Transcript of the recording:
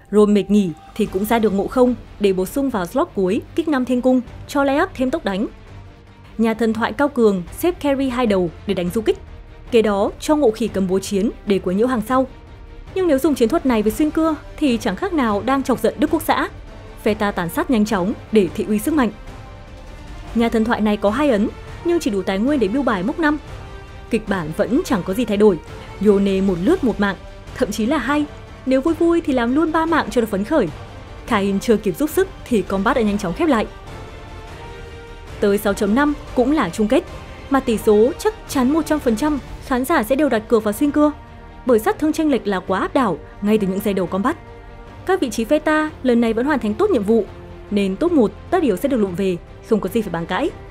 Rồi mệt nghỉ thì cũng ra được Ngộ Không để bổ sung vào slot cuối kích 5 thiên cung cho layup thêm tốc đánh. Nhà thần thoại cao cường xếp carry 2 đầu để đánh du kích. Kế đó cho Ngộ Khỉ cầm búa chiến để quấy nhiễu hàng sau. Nhưng nếu dùng chiến thuật này với xuyên cưa thì chẳng khác nào đang chọc giận Đức Quốc xã. Pheta tàn sát nhanh chóng để thị uy sức mạnh. Nhà thần thoại này có 2 ấn nhưng chỉ đủ tài nguyên để build bài mốc 5. Kịch bản vẫn chẳng có gì thay đổi. Yone một lướt 1 mạng, thậm chí là 2. Nếu vui vui thì làm luôn 3 mạng cho được phấn khởi. Kain chưa kịp giúp sức thì combat đã nhanh chóng khép lại. Tới 6.5 cũng là chung kết, mà tỷ số chắc chắn 100% khán giả sẽ đều đặt cược vào xuyên cưa, bởi sát thương chênh lệch là quá áp đảo ngay từ những giây đầu combat. Các vị trí Pheta lần này vẫn hoàn thành tốt nhiệm vụ, nên top 1 tất yếu sẽ được lụm về, không có gì phải bàn cãi.